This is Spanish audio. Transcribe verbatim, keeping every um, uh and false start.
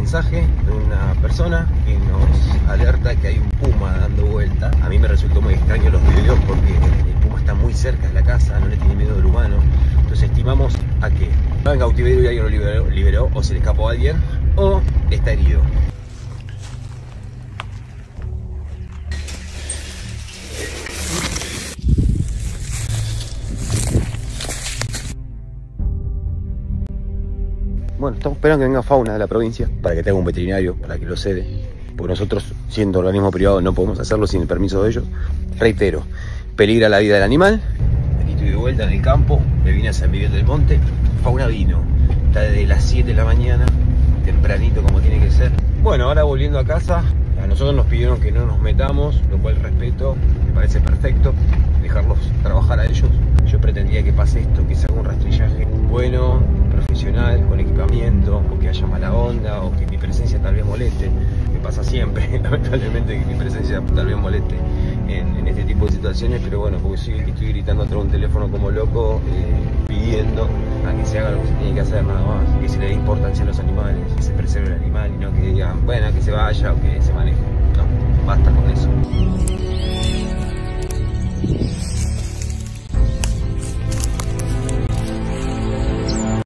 mensaje de una persona que nos alerta que hay un puma dando vuelta. A mí me resultó muy extraño los videos porque el puma está muy cerca de la casa, no le tiene miedo al humano. Entonces estimamos a que estaba en cautiverio y alguien lo liberó, liberó, o se le escapó a alguien, o está herido. Bueno, estamos esperando que venga fauna de la provincia para que tenga un veterinario, para que lo cede. Porque nosotros, siendo organismo privado, no podemos hacerlo sin el permiso de ellos. Reitero, peligra la vida del animal. Aquí estoy de vuelta en el campo, me vine a San Miguel del Monte. Fauna vino, está desde las siete de la mañana, tempranito como tiene que ser. Bueno, ahora volviendo a casa, a nosotros nos pidieron que no nos metamos, lo cual respeto, me parece perfecto, dejarlos trabajar a ellos. Yo pretendía que pase esto, que se haga un rastrillaje bueno, profesional, con equipamiento, o que haya mala onda, o que mi presencia tal vez moleste, que pasa siempre, lamentablemente, que mi presencia tal vez moleste en, en este tipo de situaciones, pero bueno, porque sí, estoy gritando atrás de un teléfono como loco, eh, pidiendo a que se haga lo que se tiene que hacer nada más, que se le dé importancia a los animales, que se preserve el animal y no que digan, bueno, que se vaya o que se maneje. No, basta con eso.